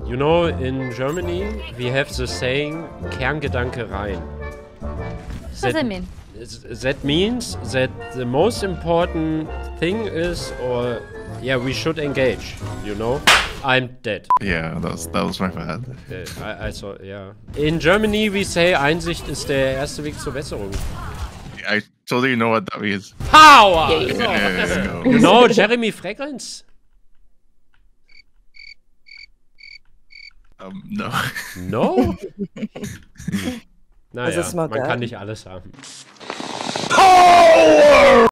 You know, in Germany, we have the saying, Kerngedanke rein. What does that mean? That means that the most important thing is, or yeah, we should engage, you know? I'm dead. Yeah, that was my bad. I saw, yeah. In Germany, we say, Einsicht ist der erste Weg zur Besserung. I totally know what that means. Power! Yeah. You know Jeremy Fragrance? No. No? Naja, Das ist mal man geil. kann nicht alles haben. Power!